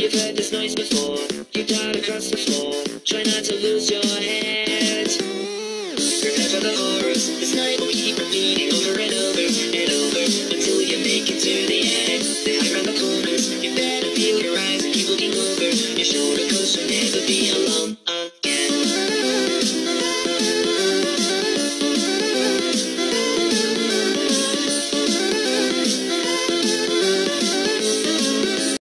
You've heard this noise before. You dive across the floor. Try not to lose your head. Prepare for the horrors. This night will be